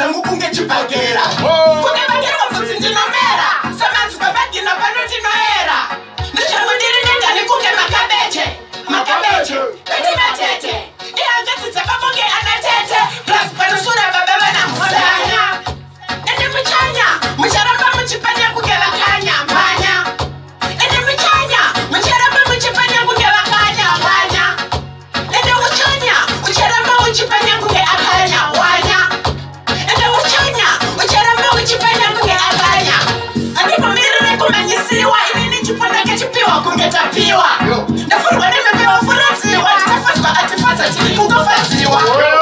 zangu kunge chipagera kunge bagera wafutsi ndinomera samanzi babagina pano ndinoera ndichangu ndiri nega nikunge makabeche kuti matete ihangatidza babonge anatete plus panosura baba vana musanya ende muchanya mucharamba muchipanya kunge vakanya manya ende muchanya mucharamba muchipanya kunge vakanya vanya ende muchanya ucharamba uchipanya kunge akanya wanya ende muchanya ucharamba uchipanya kunge akanya ndipo mirire kumanyisiwa inini chipondake chipiwa kunge tapiwa ndafurwa nemepewa furadziwa nditafatswa atifatsa tiri kungofadziwa